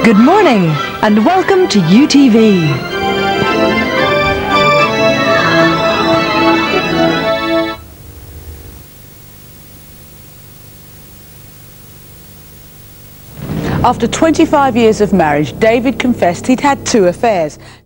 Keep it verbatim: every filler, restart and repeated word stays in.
Good morning and welcome to U T V. After twenty-five years of marriage, David confessed he'd had two affairs.